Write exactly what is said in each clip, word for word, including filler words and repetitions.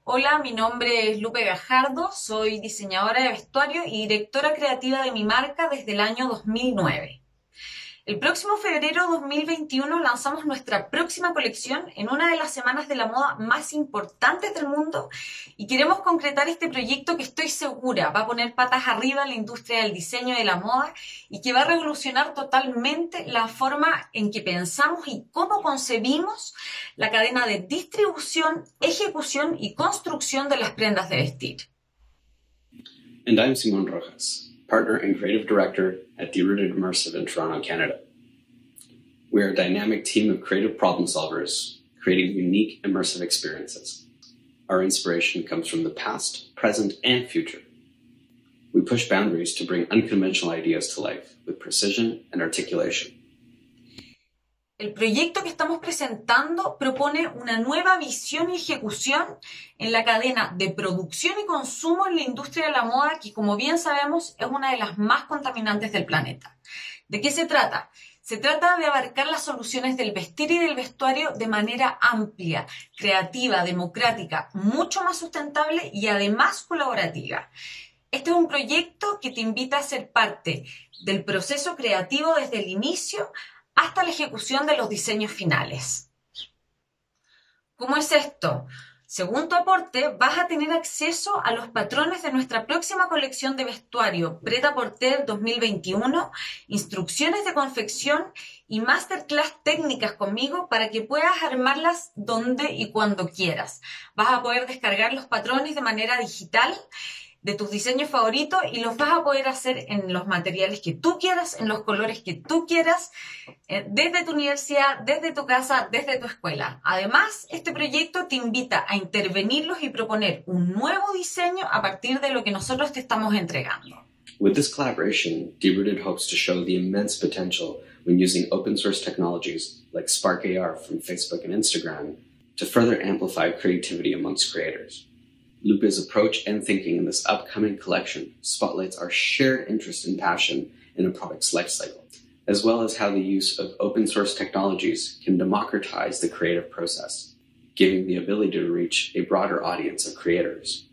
Hola, mi nombre es Lupe Gajardo, soy diseñadora de vestuario y directora creativa de mi marca desde el año dos mil nueve. El próximo febrero dos mil veintiuno lanzamos nuestra próxima colección en una de las semanas de la moda más importantes del mundo y queremos concretar este proyecto que estoy segura va a poner patas arriba en la industria del diseño y de la moda y que va a revolucionar totalmente la forma en que pensamos y cómo concebimos la cadena de distribución, ejecución y construcción de las prendas de vestir. And I'm Simon Rojas, partner and creative director at Derooted Immersive in Toronto, Canada. We are a dynamic team of creative problem solvers, creating unique immersive experiences. Our inspiration comes from the past, present, and future. We push boundaries to bring unconventional ideas to life with precision and articulation. El proyecto que estamos presentando propone una nueva visión y ejecución en la cadena de producción y consumo en la industria de la moda, que como bien sabemos es una de las más contaminantes del planeta. ¿De qué se trata? Se trata de abarcar las soluciones del vestir y del vestuario de manera amplia, creativa, democrática, mucho más sustentable y además colaborativa. Este es un proyecto que te invita a ser parte del proceso creativo desde el inicio hasta la ejecución de los diseños finales. ¿Cómo es esto? Según tu aporte, vas a tener acceso a los patrones de nuestra próxima colección de vestuario Pret-a-Porter dos mil veintiuno, instrucciones de confección y masterclass técnicas conmigo para que puedas armarlas donde y cuando quieras. Vas a poder descargar los patrones de manera digital de tus diseños favoritos y los vas a poder hacer en los materiales que tú quieras, en los colores que tú quieras, desde tu universidad, desde tu casa, desde tu escuela. Además, este proyecto te invita a intervenirlos y proponer un nuevo diseño a partir de lo que nosotros te estamos entregando. With this collaboration, Derooted hopes to show the immense potential when using open source technologies like Spark A R from Facebook and Instagram to further amplify creativity amongst creators. Lupe's approach and thinking in this upcoming collection spotlights our shared interest and passion in a product's lifecycle, as well as how the use of open source technologies can democratize the creative process, giving the ability to reach a broader audience of creators.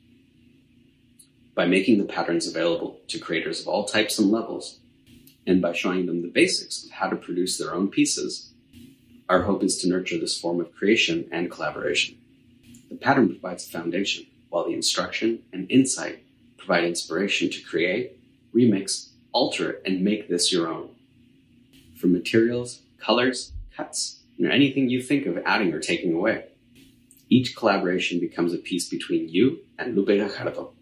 By making the patterns available to creators of all types and levels, and by showing them the basics of how to produce their own pieces, our hope is to nurture this form of creation and collaboration. The pattern provides a foundation, while the instruction and insight provide inspiration to create, remix, alter, and make this your own. From materials, colors, cuts, and anything you think of adding or taking away, each collaboration becomes a piece between you and Lupe Gajardo.